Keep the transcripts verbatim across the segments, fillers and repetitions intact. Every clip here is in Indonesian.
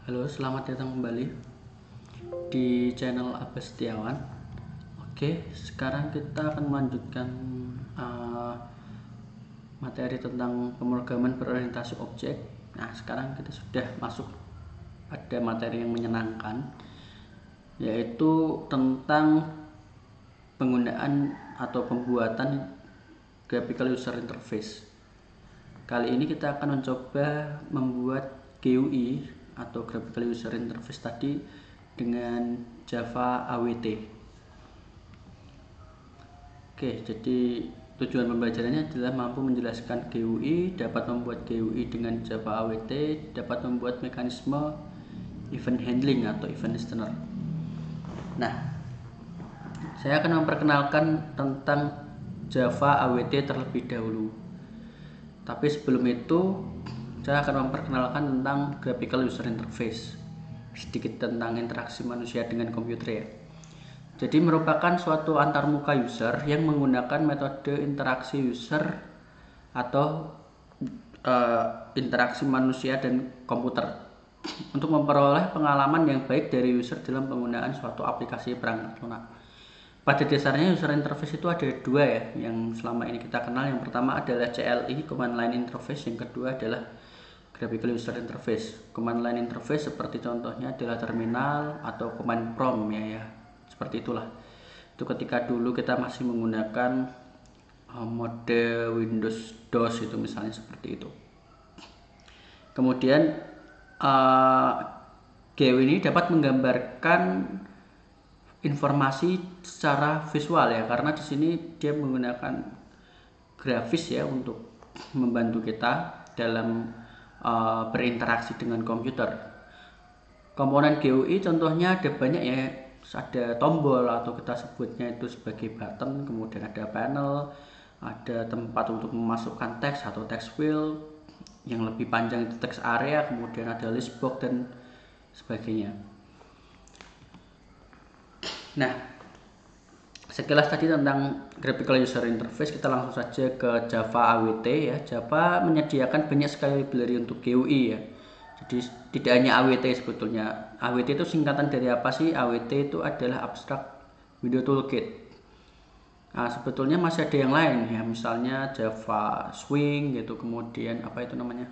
Halo, selamat datang kembali di channel Abbas Setiawan. Oke, sekarang kita akan melanjutkan uh, materi tentang pemrograman berorientasi objek. Nah, sekarang kita sudah masuk pada materi yang menyenangkan, yaitu tentang penggunaan atau pembuatan graphical user interface. Kali ini kita akan mencoba membuat G U I atau graphical user interface tadi dengan Java A W T. Oke, jadi tujuan pembelajarannya adalah mampu menjelaskan G U I, dapat membuat G U I dengan Java A W T, dapat membuat mekanisme event handling atau event listener. Nah, saya akan memperkenalkan tentang Java A W T terlebih dahulu. Tapi sebelum itu, saya akan memperkenalkan tentang graphical user interface, sedikit tentang interaksi manusia dengan komputer ya. Jadi merupakan suatu antarmuka user yang menggunakan metode interaksi user atau uh, interaksi manusia dan komputer untuk memperoleh pengalaman yang baik dari user dalam penggunaan suatu aplikasi perangkat lunak. Pada dasarnya user interface itu ada dua ya, yang selama ini kita kenal. Yang pertama adalah C L I, command line interface. Yang kedua adalah graphical user interface. Command line interface seperti contohnya adalah terminal atau command prompt ya, ya seperti itulah. Itu ketika dulu kita masih menggunakan mode Windows DOS itu misalnya seperti itu. Kemudian uh, G U I ini dapat menggambarkan informasi secara visual ya, karena di sini dia menggunakan grafis ya untuk membantu kita dalam uh, berinteraksi dengan komputer. Komponen G U I contohnya ada banyak ya, ada tombol atau kita sebutnya itu sebagai button, kemudian ada panel, ada tempat untuk memasukkan teks atau text field, yang lebih panjang itu text area, kemudian ada list box dan sebagainya. Nah, sekilas tadi tentang graphical user interface, kita langsung saja ke Java A W T ya. Java menyediakan banyak sekali library untuk G U I ya. Jadi tidak hanya A W T sebetulnya. A W T itu singkatan dari apa sih? A W T itu adalah Abstract Window Toolkit. Nah, sebetulnya masih ada yang lain ya, misalnya Java Swing gitu, kemudian apa itu namanya?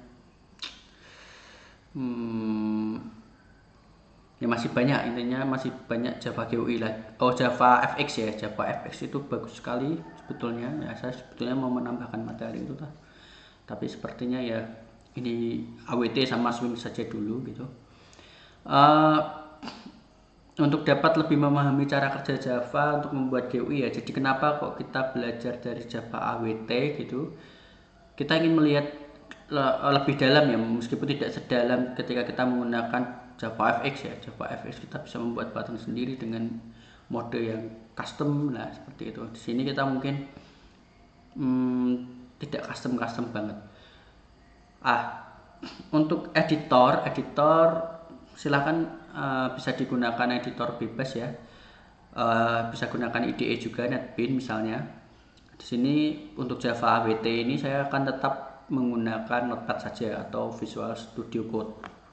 Hmm, ya masih banyak, intinya masih banyak Java G U I lah. Oh, Java F X ya, Java F X itu bagus sekali sebetulnya ya. Saya sebetulnya mau menambahkan materi itu lah, tapi sepertinya ya ini A W T sama Swing saja dulu gitu. Uh, untuk dapat lebih memahami cara kerja Java untuk membuat G U I ya, jadi kenapa kok kita belajar dari Java A W T gitu, kita ingin melihat lebih dalam ya, meskipun tidak sedalam ketika kita menggunakan Java F X ya. Java F X kita bisa membuat button sendiri dengan mode yang custom lah seperti itu. Di sini kita mungkin hmm, tidak custom custom banget. Ah, untuk editor, editor silahkan uh, bisa digunakan editor bebas ya. Uh, bisa gunakan I D E juga, NetBeans misalnya. Di sini untuk Java A W T ini saya akan tetap menggunakan Notepad saja atau Visual Studio Code.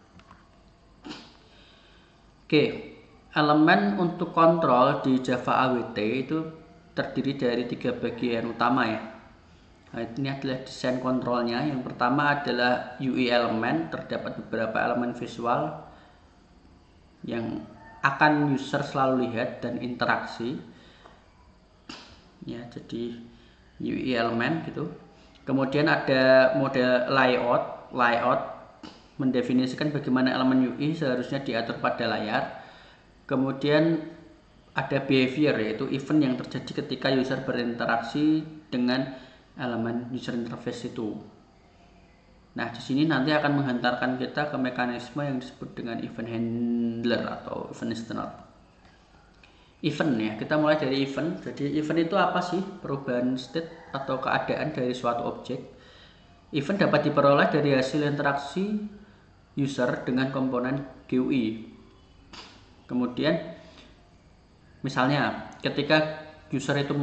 Oke, elemen untuk kontrol di Java A W T itu terdiri dari tiga bagian utama ya. Nah, ini adalah desain kontrolnya. Yang pertama adalah U I element, terdapat beberapa elemen visual yang akan user selalu lihat dan interaksi. Ya, jadi U I element gitu. Kemudian ada mode layout, layout mendefinisikan bagaimana elemen U I seharusnya diatur pada layar. Kemudian ada behavior, yaitu event yang terjadi ketika user berinteraksi dengan elemen user interface itu. Nah, di sini nanti akan menghantarkan kita ke mekanisme yang disebut dengan event handler atau event listener. Event ya, kita mulai dari event. Jadi event itu apa sih? Perubahan state atau keadaan dari suatu objek. Event dapat diperoleh dari hasil interaksi user dengan komponen G U I. Kemudian misalnya ketika user itu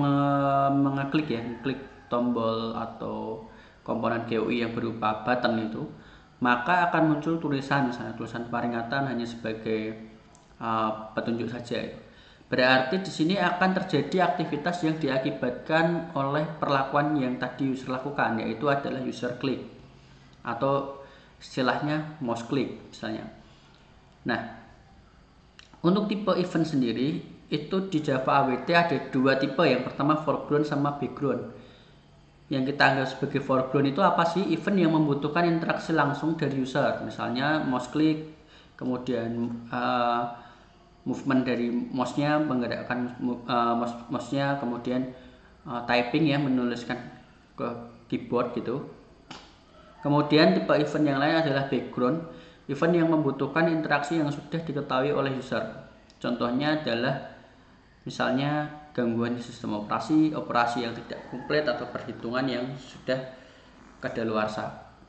mengeklik ya, klik tombol atau komponen G U I yang berupa button itu, maka akan muncul tulisan, misalnya tulisan peringatan hanya sebagai uh, petunjuk saja. Berarti di sini akan terjadi aktivitas yang diakibatkan oleh perlakuan yang tadi user lakukan, yaitu adalah user click atau istilahnya mouse click misalnya. Nah, untuk tipe event sendiri itu di Java A W T ada dua tipe. Yang pertama foreground sama background. Yang kita anggap sebagai foreground itu apa sih? Event yang membutuhkan interaksi langsung dari user, misalnya mouse click, kemudian uh, movement dari mouse-nya, menggerakkan uh, mouse-nya, kemudian uh, typing ya, menuliskan ke keyboard gitu. Kemudian tipe event yang lain adalah background, event yang membutuhkan interaksi yang sudah diketahui oleh user. Contohnya adalah misalnya gangguan di sistem operasi, operasi yang tidak komplit, atau perhitungan yang sudah kadaluarsa.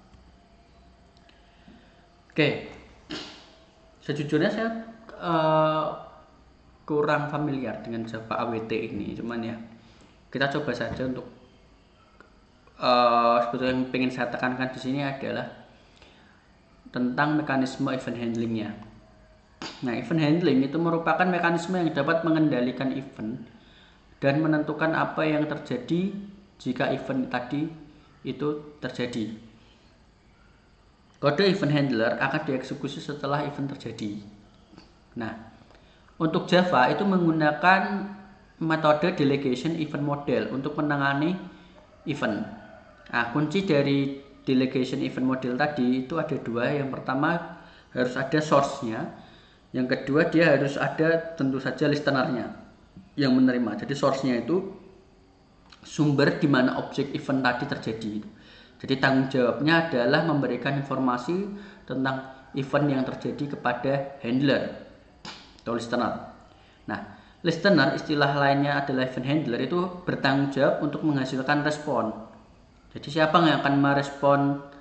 Oke, sejujurnya saya uh, kurang familiar dengan Java A W T ini, cuman ya kita coba saja untuk uh, sebetulnya yang ingin saya tekankan di sini adalah tentang mekanisme event handlingnya. Nah, event handling itu merupakan mekanisme yang dapat mengendalikan event dan menentukan apa yang terjadi jika event tadi itu terjadi. Kode event handler akan dieksekusi setelah event terjadi. Nah, untuk Java itu menggunakan metode delegation event model untuk menangani event. Nah, kunci dari delegation event model tadi itu ada dua. Yang pertama harus ada source-nya, yang kedua dia harus ada tentu saja listener-nya yang menerima. Jadi source-nya itu sumber di mana objek event tadi terjadi. Jadi tanggung jawabnya adalah memberikan informasi tentang event yang terjadi kepada handler atau listener. Nah, listener istilah lainnya adalah event handler itu bertanggung jawab untuk menghasilkan respon. Jadi siapa yang akan merespon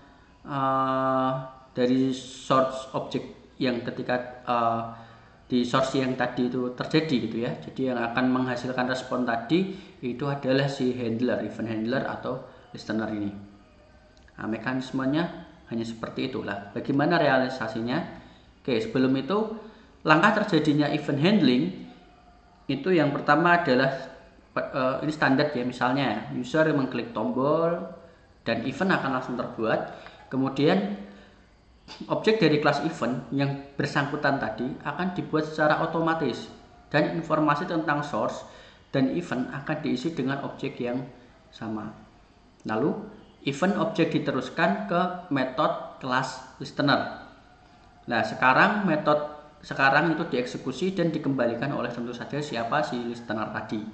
uh, dari source objek yang ketika uh, di source yang tadi itu terjadi gitu ya. Jadi yang akan menghasilkan respon tadi itu adalah si handler, event handler atau listener ini. Nah, mekanismenya hanya seperti itulah. Bagaimana realisasinya? Oke, sebelum itu langkah terjadinya event handling itu yang pertama adalah uh, ini standar ya, misalnya user mengklik tombol dan event akan langsung terbuat. Kemudian objek dari kelas event yang bersangkutan tadi akan dibuat secara otomatis dan informasi tentang source dan event akan diisi dengan objek yang sama. Lalu event objek diteruskan ke metode kelas listener. Nah, sekarang metode sekarang itu dieksekusi dan dikembalikan oleh tentu saja siapa si listener tadi.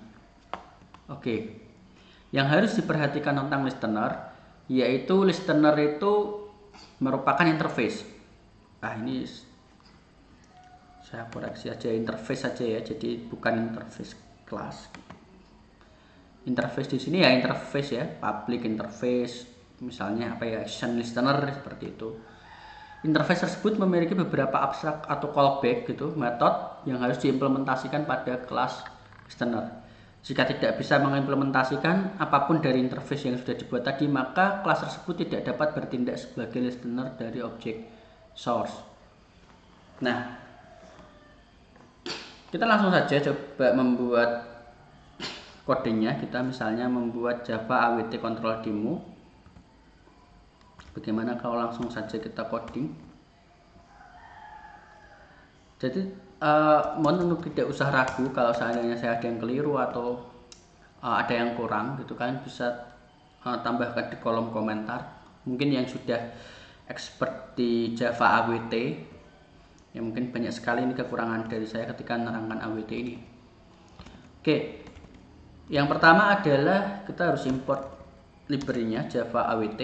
Oke. Yang harus diperhatikan tentang listener yaitu listener itu merupakan interface. Nah, ini saya koreksi aja, interface saja ya, jadi bukan interface kelas. Interface di sini ya interface ya, public interface, misalnya apa ya, action listener seperti itu. Interface tersebut memiliki beberapa abstrak atau callback gitu, metode yang harus diimplementasikan pada kelas listener. Jika tidak bisa mengimplementasikan apapun dari interface yang sudah dibuat tadi, maka kelas tersebut tidak dapat bertindak sebagai listener dari objek source. Nah, kita langsung saja coba membuat kodenya. Kita misalnya membuat Java A W T control demo. Bagaimana kalau langsung saja kita coding? Jadi uh, mohon untuk tidak usah ragu kalau seandainya saya ada yang keliru atau uh, ada yang kurang gitu kan, bisa uh, tambahkan di kolom komentar. Mungkin yang sudah expert di Java A W T ya, mungkin banyak sekali ini kekurangan dari saya ketika menerangkan A W T ini. Oke, yang pertama adalah kita harus import library-nya Java A W T.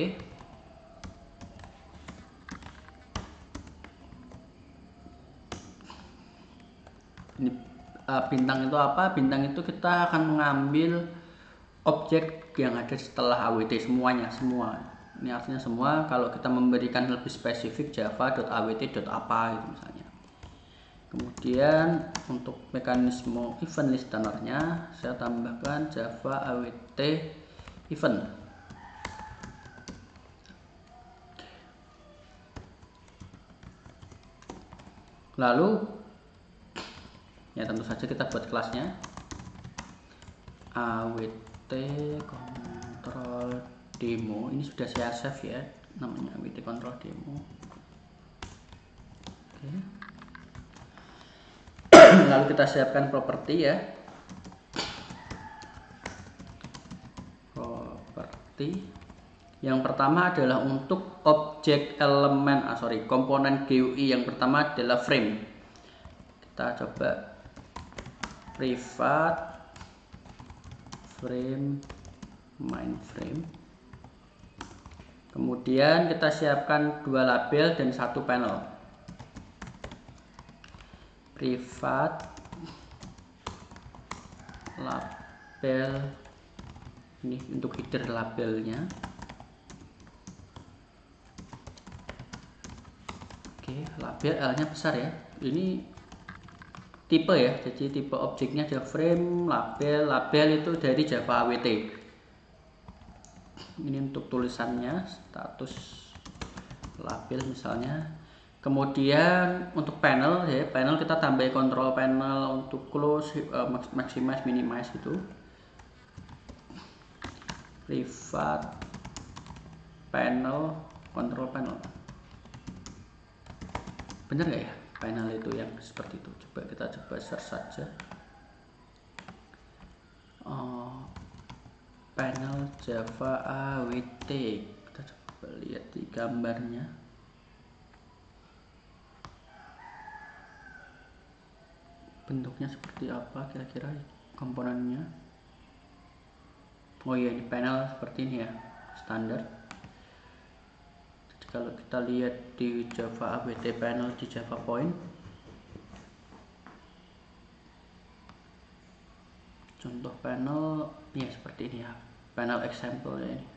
Ini uh, bintang itu apa? Bintang itu kita akan mengambil objek yang ada setelah A W T semuanya, semua. Ini artinya semua. Kalau kita memberikan lebih spesifik java.awt.apa gitu misalnya. Kemudian untuk mekanisme event listener-nya saya tambahkan Java A W T event. Lalu ya tentu saja kita buat kelasnya awt control demo. Ini sudah saya save ya, namanya awt control demo. Oke. Lalu kita siapkan properti ya, properti. Yang pertama adalah untuk objek elemen, ah sorry, komponen G U I. Yang pertama adalah frame. Kita coba privat frame main frame. Kemudian kita siapkan dua label dan satu panel. Privat label, ini untuk header labelnya. Oke, label L-nya besar ya. Ini tipe ya, jadi tipe objeknya ada frame, label. Label itu dari Java awt. Ini untuk tulisannya, status label misalnya. Kemudian untuk panel ya, panel kita tambah kontrol panel untuk close, uh, maximize, minimize itu. Privat panel, kontrol panel. Bener nggak ya panel itu yang seperti itu? Coba kita coba search saja. Oh, panel Java awt. Kita coba lihat di gambarnya. Bentuknya seperti apa kira-kira komponennya? Oh iya, ini panel seperti ini ya, standar. Jadi kalau kita lihat di Java awt panel di Java Point, contoh panel ya seperti ini ya, panel example ya ini.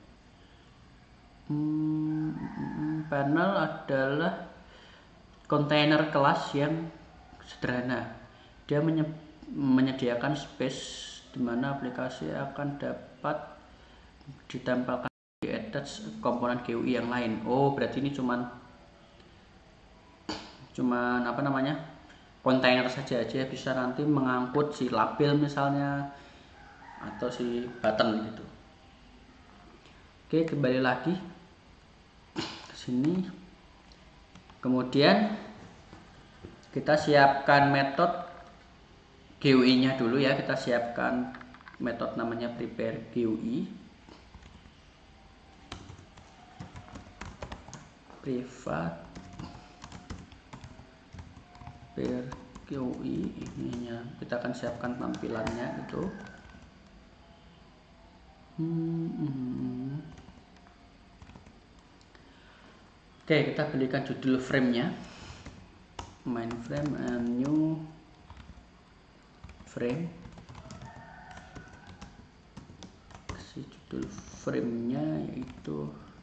Hmm, panel adalah kontainer kelas yang sederhana. Dia menyediakan space di mana aplikasi akan dapat ditempelkan di attach komponen G U I yang lain. Oh, berarti ini cuman cuman apa namanya? kontainer saja aja, bisa nanti mengangkut si label misalnya atau si button gitu. Oke, kembali lagi ke sini. Kemudian kita siapkan metode G U I-nya dulu ya. Kita siapkan metode namanya prepare G U I. Privat prepare G U I, ininya kita akan siapkan tampilannya itu. Hmm, hmm. Oke, kita berikan judul frame-nya. Main frame and new frame. Si judul frame-nya yaitu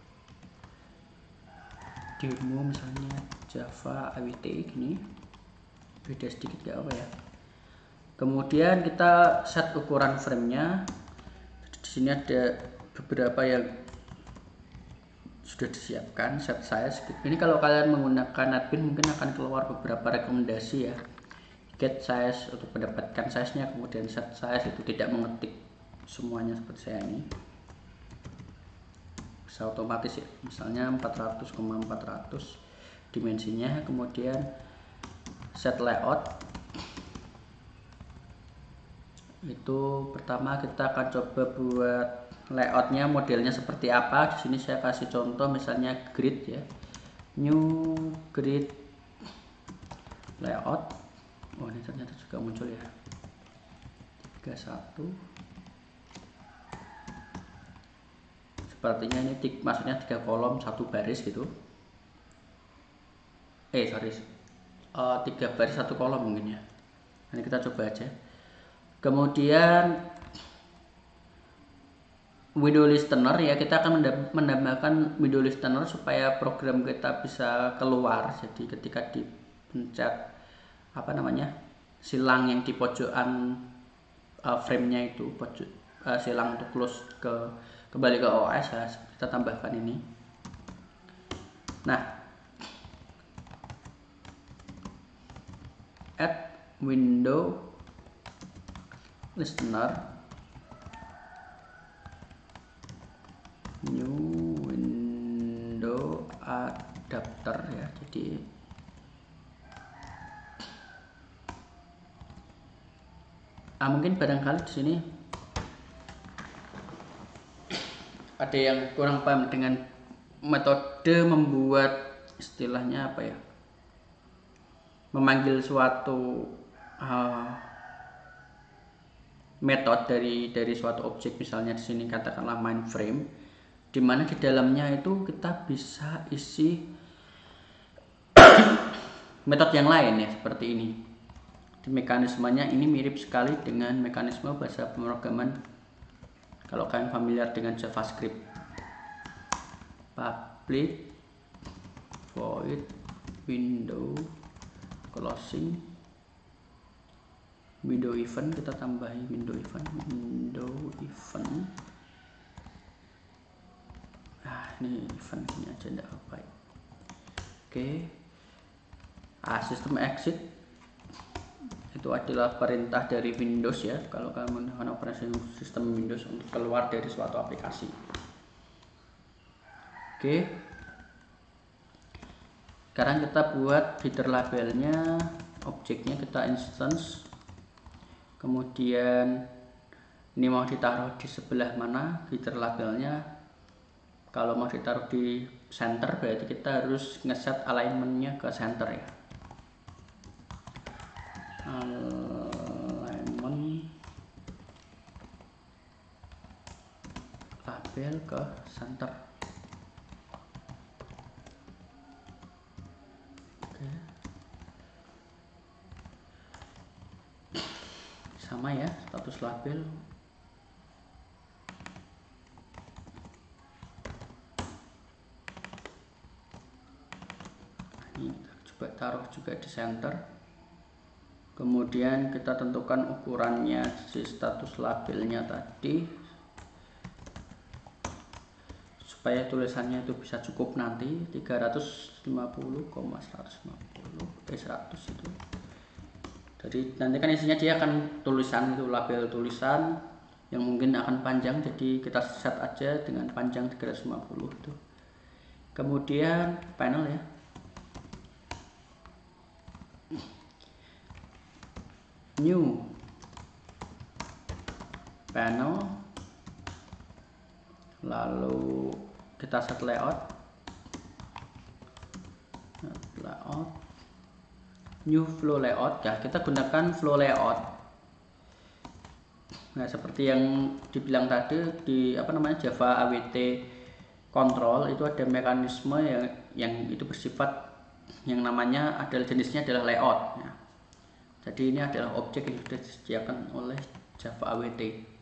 demo misalnya Java awt gini. Beda sedikit gak apa ya. Kemudian kita set ukuran frame-nya. Di sini ada beberapa yang sudah disiapkan, set size. Ini kalau kalian menggunakan NetBeans mungkin akan keluar beberapa rekomendasi ya. Get size untuk mendapatkan size-nya, kemudian set size itu tidak mengetik semuanya seperti saya ini. Bisa otomatis ya. Misalnya empat ratus koma empat ratus dimensinya, kemudian set layout. Itu pertama kita akan coba buat layoutnya, modelnya seperti apa. Di sini saya kasih contoh misalnya grid ya, new grid layout. Oh, ini ternyata juga muncul ya, tiga puluh satu. Sepertinya ini tik, maksudnya tiga kolom satu baris gitu. Eh sorry, uh, tiga baris satu kolom mungkin ya. Ini kita coba aja. Kemudian window listener ya, kita akan menambahkan window listener supaya program kita bisa keluar. Jadi ketika dipencet apa namanya, silang yang di pojokan uh, frame-nya itu, pojok uh, silang untuk close ke kembali ke O S ya, kita tambahkan ini. Nah, add window listener, new window adapter ya. Jadi ah, mungkin barangkali di sini ada yang kurang paham dengan metode membuat istilahnya apa ya, memanggil suatu uh, metode dari dari suatu objek. Misalnya di sini katakanlah main frame, dimana di dalamnya itu kita bisa isi metode yang lain ya, seperti ini. Di mekanismenya ini mirip sekali dengan mekanisme bahasa pemrograman kalau kalian familiar dengan JavaScript. Public void window closing window event, kita tambahi window event window event nah ini event ini aja, enggak apa-apa. Oke, ah, sistem exit itu adalah perintah dari Windows ya, kalau kalian menggunakan operasi sistem Windows untuk keluar dari suatu aplikasi. Oke, sekarang kita buat header labelnya, objeknya kita instance, kemudian ini mau ditaruh di sebelah mana header labelnya. Kalau mau ditaruh di center berarti kita harus ngeset alignmentnya ke center ya, alignment label ke center. Oke, sama ya, status label. Ini coba taruh juga di center. Kemudian kita tentukan ukurannya si status labelnya tadi supaya tulisannya itu bisa cukup nanti tiga ratus lima puluh koma seratus lima puluh eh seratus itu. Jadi nanti kan isinya dia akan tulisan itu, label tulisan yang mungkin akan panjang, jadi kita set aja dengan panjang tiga ratus lima puluh itu. Kemudian panel ya, new panel, lalu kita set layout, layout new flow layout ya, kita gunakan flow layout. Nah, seperti yang dibilang tadi di apa namanya Java A W T control itu ada mekanisme yang yang itu bersifat yang namanya adalah jenisnya adalah layout ya. Jadi ini adalah objek yang sudah disediakan oleh Java A W T.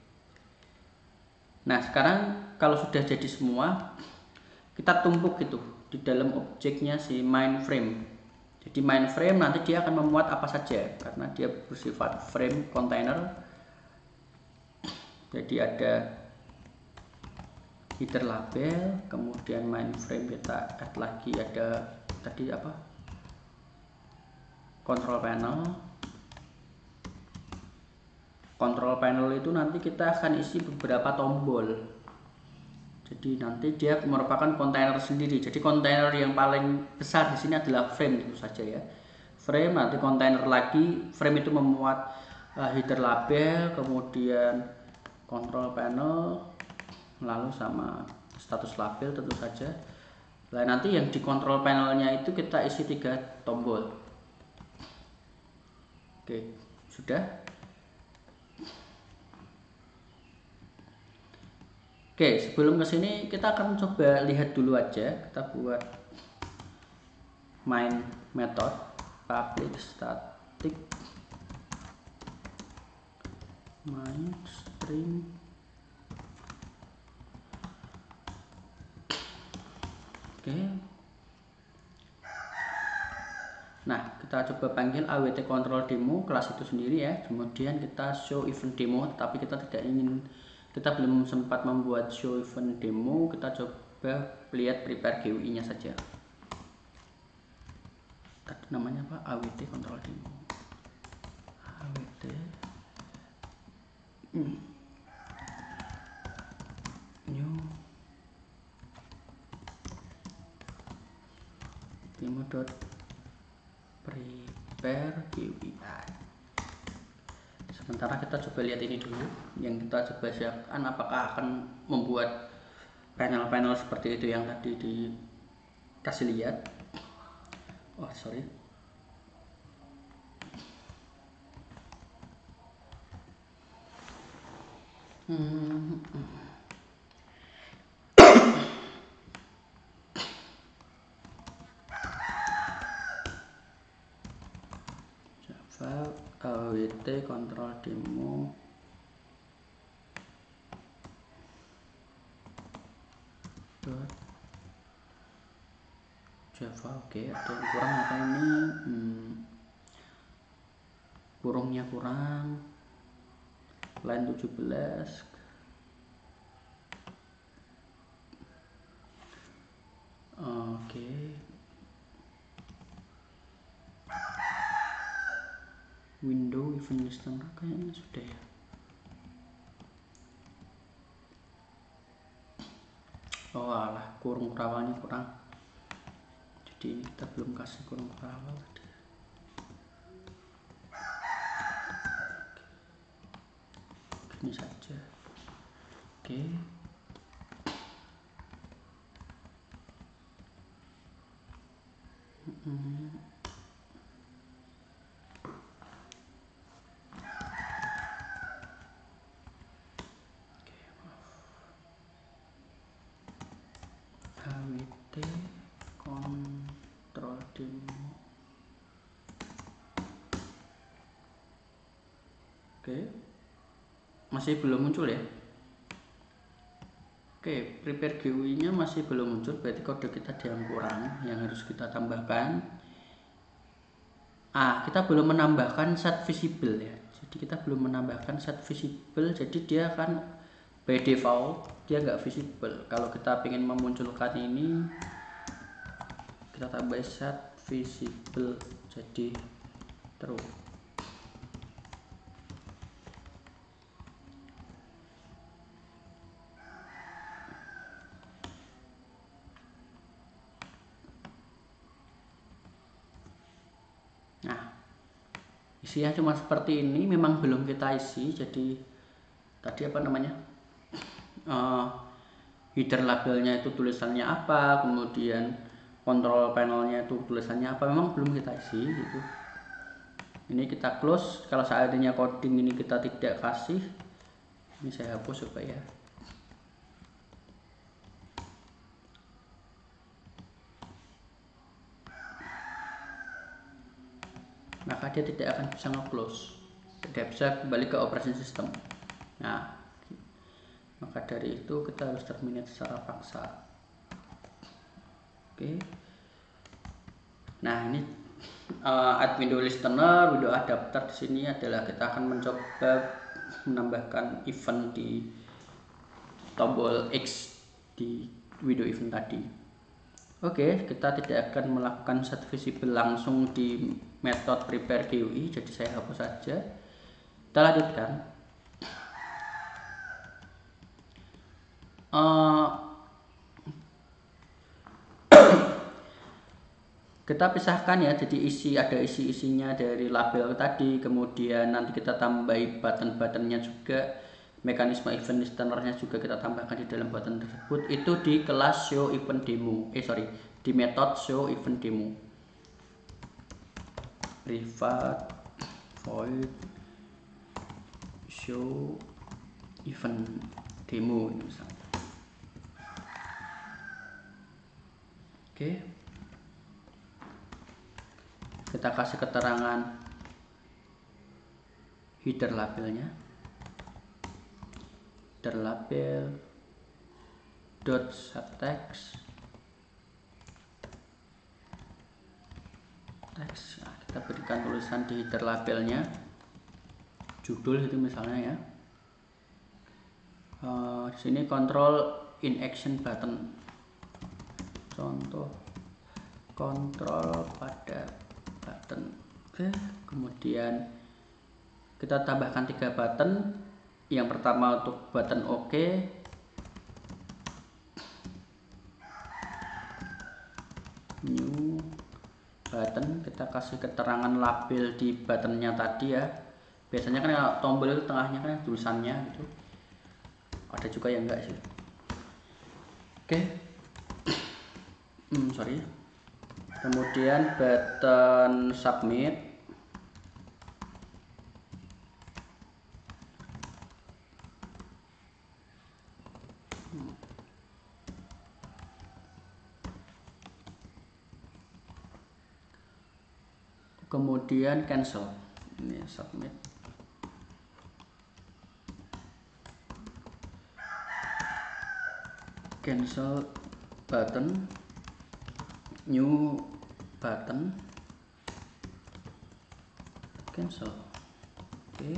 Nah, sekarang kalau sudah jadi semua, kita tumpuk itu di dalam objeknya si main frame. Jadi main frame nanti dia akan memuat apa saja karena dia bersifat frame container. Jadi ada header label, kemudian main frame kita add lagi ada tadi apa? Control panel. Control panel itu nanti kita akan isi beberapa tombol. Jadi nanti dia merupakan kontainer sendiri. Jadi kontainer yang paling besar di sini adalah frame itu saja ya. Frame, nanti kontainer lagi, frame itu memuat uh, header label, kemudian control panel, lalu sama status label tentu saja. Nah, nanti yang di control panelnya itu kita isi tiga tombol. Oke, sudah. Oke, sebelum ke sini kita akan coba lihat dulu aja. Kita buat main method public static main string. Oke. Nah, kita coba panggil awt control demo kelas itu sendiri ya. Kemudian kita show event demo, tapi kita tidak ingin, kita belum sempat membuat show event demo. Kita coba lihat prepare G U I nya saja. Tadi namanya apa? awt control demo. awt hmm. new demo dot prepare G U I. Sementara kita coba lihat ini dulu, yang kita coba siapkan apakah akan membuat panel-panel seperti itu yang tadi dikasih lihat. Oh sorry, hmm. Java awt kontrol demo dot Java. Oke, ada yang kurang apa ini? Hmm. Kurungnya kurang, line tujuh belas. Oke, window event listener kayaknya sudah ya. Oh alah, kurung kerawalnya kurang, jadi ini kita belum kasih kurung kerawal tadi. Gini saja. Oke, hmm. awt kontrol demo. Oke, masih belum muncul ya. Oke, prepare G U I nya masih belum muncul, berarti kode kita ada yang kurang yang harus kita tambahkan. Ah, kita belum menambahkan set visible ya, jadi kita belum menambahkan set visible, jadi dia akan by default dia nggak visible. Kalau kita ingin memunculkan ini, kita tambah set visible jadi true. Nah, isinya cuma seperti ini, memang belum kita isi. Jadi tadi apa namanya, uh, header labelnya itu tulisannya apa, kemudian kontrol panelnya itu tulisannya apa, memang belum kita isi gitu. Ini kita close. Kalau seandainya coding ini kita tidak kasih, ini saya hapus supaya maka dia tidak akan bisa nge-close, tidak bisa kembali ke operation system. Nah, maka dari itu kita harus terminate secara paksa. Oke. Nah, ini uh, add window listener, window adapter. Di sini adalah kita akan mencoba menambahkan event di tombol X di window event tadi. Oke, kita tidak akan melakukan set visible langsung di metode prepare G U I, jadi saya hapus saja. Kita lanjutkan. Uh, kita pisahkan ya, jadi isi ada isi-isinya dari label tadi, kemudian nanti kita tambahi button-buttonnya juga, mekanisme event listenernya juga kita tambahkan di dalam button tersebut, itu di kelas show event demo, eh sorry, di metode show event demo. Private void show event demo misalnya. Oke, kita kasih keterangan header labelnya, header label dot set text text. Nah, kita berikan tulisan di header labelnya, judul itu misalnya ya. Uh, di sini control in action button, contoh kontrol pada button. Oke, kemudian kita tambahkan tiga button. Yang pertama untuk button OK, new button, kita kasih keterangan label di buttonnya tadi ya. Biasanya kan kalau tombol itu tengahnya kan tulisannya gitu, ada juga yang enggak sih. Oke, hmm, sorry. Kemudian button submit, kemudian cancel. Ini submit, cancel button, new button, cancel. Oke,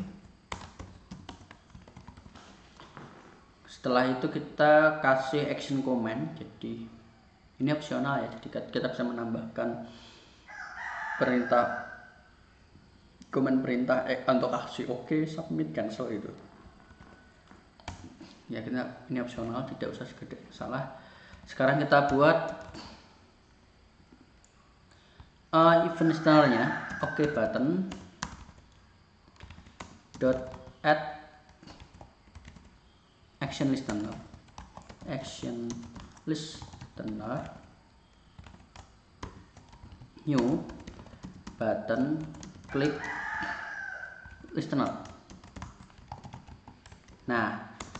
setelah itu kita kasih action command. Jadi ini opsional ya, jadi kita bisa menambahkan perintah command perintah eh, untuk kasih oke, submit, cancel itu ya. Kita ini opsional, tidak usah segede salah. Sekarang kita buat uh, event listenernya. Oke, okay, button dot add action listener, action listener, new button click listener. Nah,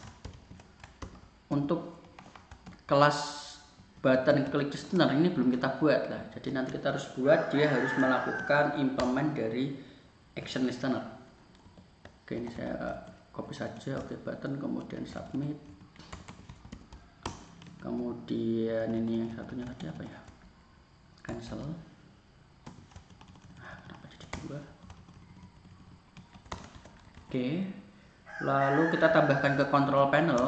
untuk kelas button click listener ini belum kita buat lah, jadi nanti kita harus buat. Dia harus melakukan implement dari action listener. Oke, ini saya copy saja. Oke, button, kemudian submit, kemudian ini yang satunya tadi apa ya, cancel. Nah, kenapa jadi dua? Oke, lalu kita tambahkan ke control panel.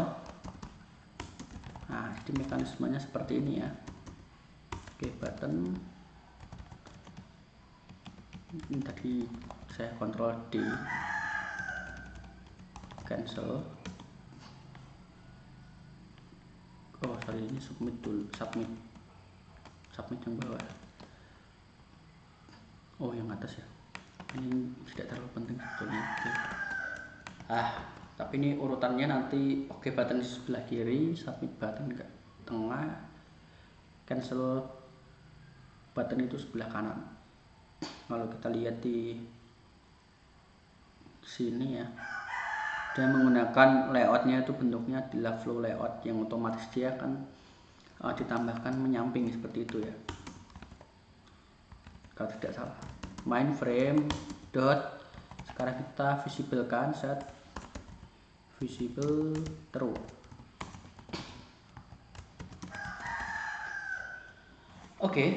Nah, jadi mekanismenya seperti ini ya. Oke, button, ini tadi saya kontrol D, cancel. Oh sorry, ini submit dulu, submit submit yang bawah. Oh yang atas ya, ini tidak terlalu penting sebetulnya. Oke. Ah, tapi ini urutannya nanti. Oke, button di sebelah kiri, submit button ke tengah, cancel button itu sebelah kanan. Kalau kita lihat di sini ya, dia menggunakan layoutnya itu bentuknya adalah flow layout yang otomatis dia akan uh, ditambahkan menyamping seperti itu ya, kalau tidak salah. Main frame dot, sekarang kita visible kan, set visible true. Oke, okay.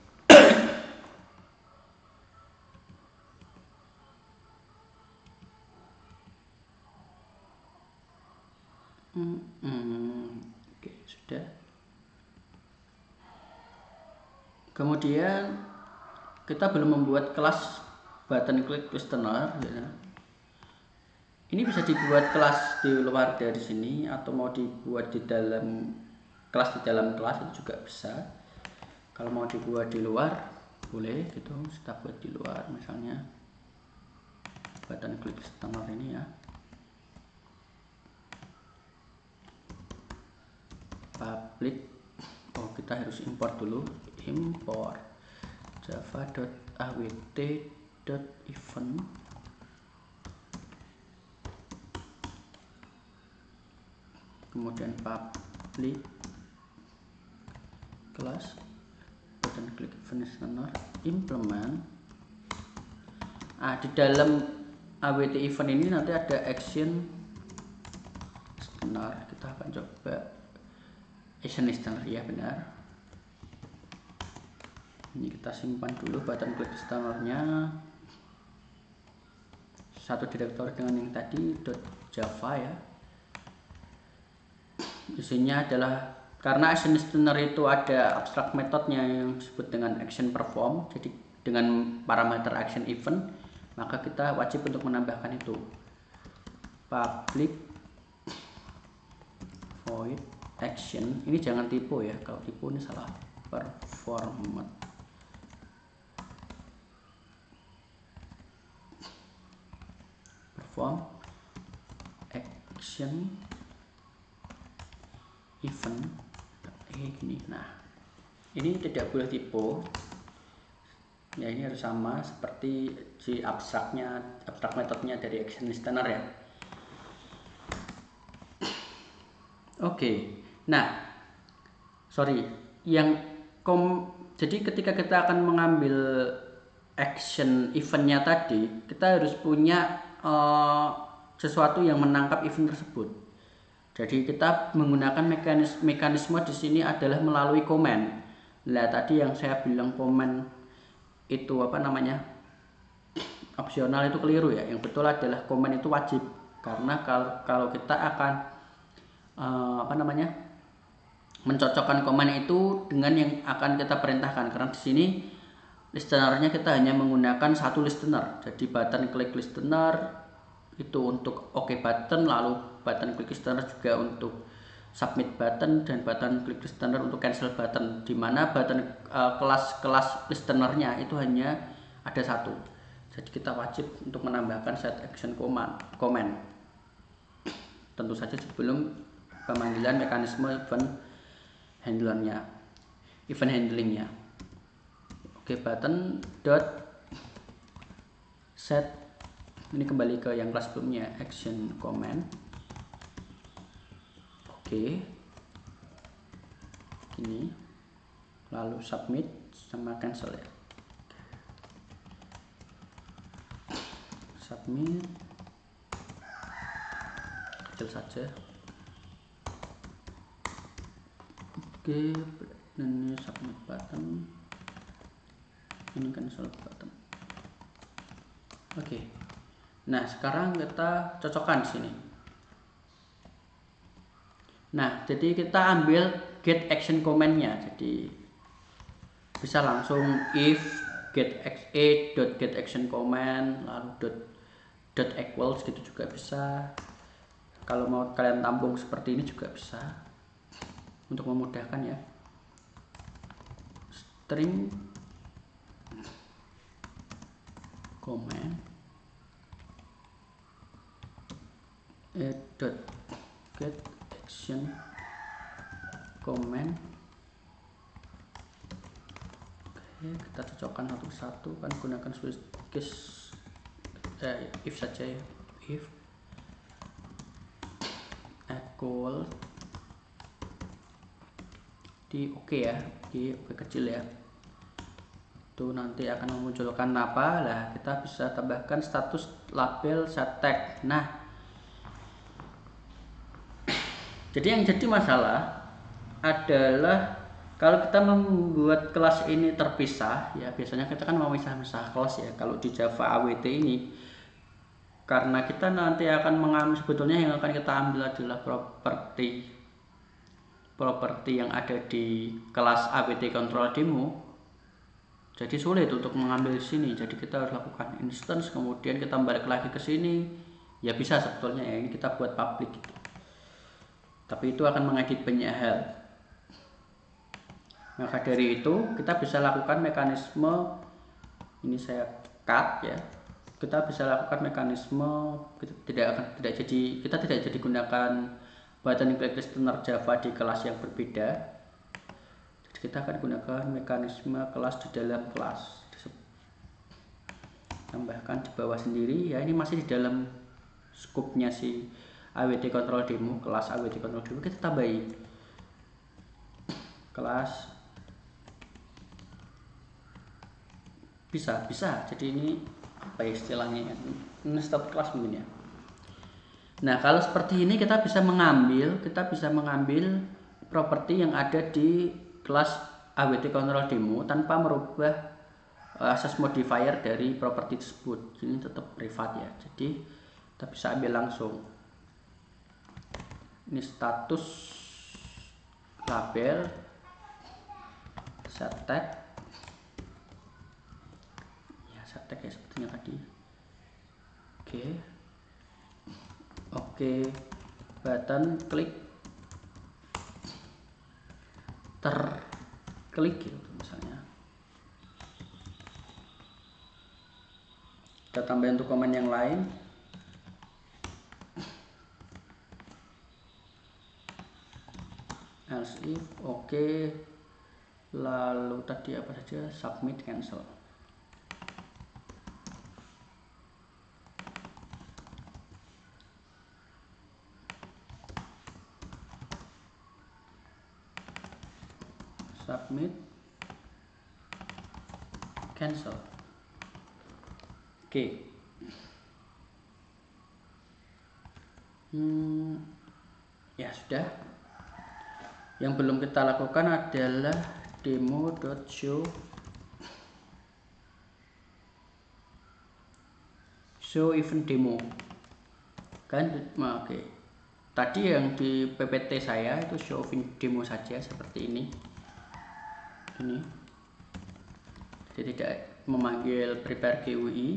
Hmm, hmm, oke, okay, sudah. Kemudian kita belum membuat kelas button click listener ya. Ini bisa dibuat kelas di luar dari sini atau mau dibuat di dalam kelas, di dalam kelas itu juga bisa. Kalau mau dibuat di luar boleh gitu, kita buat di luar, misalnya button click listener ini ya. Public, oh kita harus import dulu, import java.awt.event, kemudian public class button click event listener implement. Ah, di dalam awt event ini nanti ada action listener. Kita akan coba action listener ya, benar. Ini kita simpan dulu button click listenernya, satu direktori dengan yang tadi .java ya. Isinya adalah, karena action listener itu ada abstract metodenya yang disebut dengan action perform, jadi dengan parameter action event, maka kita wajib untuk menambahkan itu public void action. Ini jangan tipu ya, kalau tipu ini salah. Perform perform action event eh gini. Nah, ini tidak boleh tipu ya, ini harus sama seperti si abstraknya, abstrak metodenya dari action listener ya. Oke, nah sorry yang kom jadi ketika kita akan mengambil action eventnya tadi, kita harus punya uh, sesuatu yang menangkap event tersebut. Jadi kita menggunakan mekanisme mekanisme di sini adalah melalui komen. Nah, tadi yang saya bilang komen itu apa namanya opsional itu keliru ya. Yang betul adalah komen itu wajib, karena kalau kalau kita akan uh, apa namanya mencocokkan komen itu dengan yang akan kita perintahkan, karena di sini listenernya kita hanya menggunakan satu listener. Jadi button klik listener itu untuk OK button, lalu button klik listener juga untuk submit button, dan button klik listener untuk cancel button, dimana button uh, kelas-kelas listenernya itu hanya ada satu. Jadi kita wajib untuk menambahkan set action command comment tentu saja sebelum pemanggilan mekanisme event handlernya, event handlingnya. Oke, button dot set, ini kembali ke yang kelas sebelumnya, action comment. Oke, ini lalu submit sama cancel ya. Submit kecil saja. Oke, ini submit button, ini cancel button. Oke, nah sekarang kita cocokkan di sini. Nah, jadi kita ambil get action command-nya. Jadi bisa langsung if get a dot get action command lalu dot dot equals gitu juga bisa. Kalau mau kalian tampung seperti ini juga bisa untuk memudahkan ya. String command a dot get action command. Oke, kita cocokkan satu-satu kan, gunakan switch case eh, if saja ya, if equal di oke okay ya, di oke okay kecil ya, itu nanti akan memunculkan apa lah. Kita bisa tambahkan status label set tag. Nah, jadi yang jadi masalah adalah kalau kita membuat kelas ini terpisah ya, biasanya kita kan mau misah-misah kelas ya. Kalau di Java A W T ini, karena kita nanti akan mengambil, sebetulnya yang akan kita ambil adalah properti properti yang ada di kelas A W T control demo. Jadi sulit untuk mengambil di sini. Jadi kita harus lakukan instance, kemudian kita balik lagi ke sini. Ya bisa sebetulnya ya, ini kita buat public gitu. Tapi itu akan mengedit banyak hal. Maka dari itu kita bisa lakukan mekanisme ini, saya cut ya. Kita bisa lakukan mekanisme kita tidak akan tidak jadi kita tidak jadi gunakan button klik listener Java di kelas yang berbeda. Jadi kita akan gunakan mekanisme kelas di dalam kelas. Tambahkan di bawah sendiri ya, ini masih di dalam scope-nya si A W T control demo, kelas A W T control demo. Kita tambahi kelas bisa bisa jadi ini apa ya istilahnya, ini stop kelas mungkin ya. Nah, kalau seperti ini kita bisa mengambil kita bisa mengambil properti yang ada di kelas A W T control demo tanpa merubah access modifier dari properti tersebut. Ini tetap privat ya, jadi kita bisa ambil langsung. Ini status label set tag ya, set tag ya sepertinya tadi. Oke, oke, button klik terklik gitu misalnya. Kita tambahin untuk komen yang lain. Else if, oke, lalu tadi apa saja, submit, cancel. Submit, cancel. Oke. Hmm, ya sudah. Yang belum kita lakukan adalah demo.show show event demo kan. Nah, oke, tadi yang di P P T saya itu show event demo saja seperti ini ini jadi tidak memanggil prepare G U I.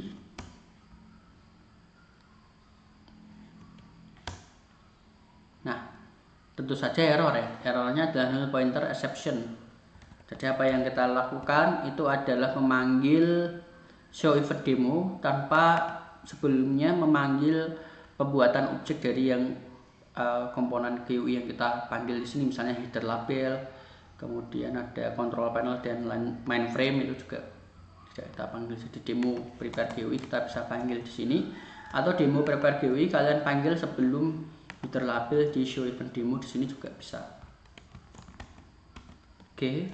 Nah, tentu saja error ya, errornya adalah null pointer exception. Jadi apa yang kita lakukan itu adalah memanggil show event demo tanpa sebelumnya memanggil pembuatan objek dari yang uh, komponen G U I yang kita panggil di sini, misalnya header label, kemudian ada control panel dan mainframe, itu juga tidak kita panggil. Jadi demo prepare G U I kita bisa panggil di sini, atau demo prepare G U I kalian panggil sebelum header label di show event demo di sini juga bisa. Oke,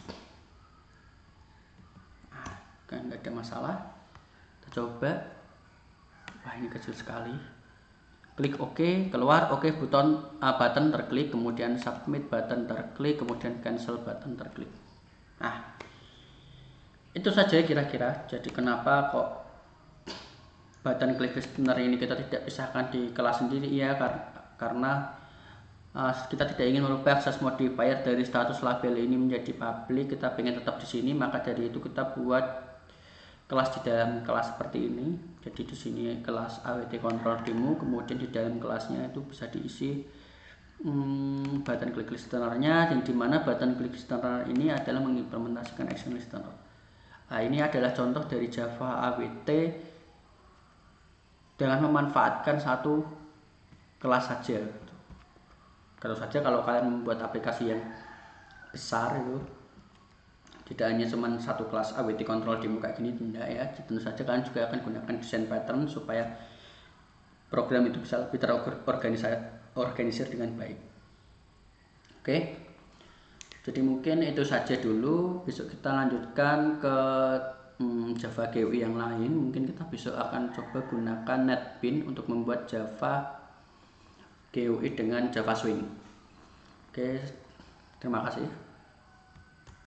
nah, kan nggak ada masalah. Kita coba. Wah, ini kecil sekali. Klik OK, keluar OK, button uh, button terklik, kemudian submit button terklik, kemudian cancel button terklik. Nah, itu saja kira-kira. Jadi kenapa kok button click listener ini kita tidak pisahkan di kelas sendiri? Ya kar karena uh, kita tidak ingin merubah akses modifier dari status label ini menjadi public. Kita ingin tetap di sini, maka dari itu kita buat kelas di dalam kelas seperti ini. Jadi di sini kelas A W T control demo, kemudian di dalam kelasnya itu bisa diisi hmm, button click listener-nya, dan dimana button click listener ini adalah mengimplementasikan action listener. Nah, ini adalah contoh dari Java A W T dengan memanfaatkan satu kelas saja. Kalau saja kalau kalian membuat aplikasi yang besar itu tidak hanya cuma satu kelas A W T control demo kayak gini, tidak ya. Tentu saja kalian juga akan gunakan desain pattern supaya program itu bisa lebih terorganisir dengan baik. Oke, jadi mungkin itu saja dulu. Besok kita lanjutkan ke hmm, Java G U I yang lain. Mungkin kita besok akan coba gunakan NetBeans untuk membuat Java G U I dengan Java Swing. Oke, terima kasih.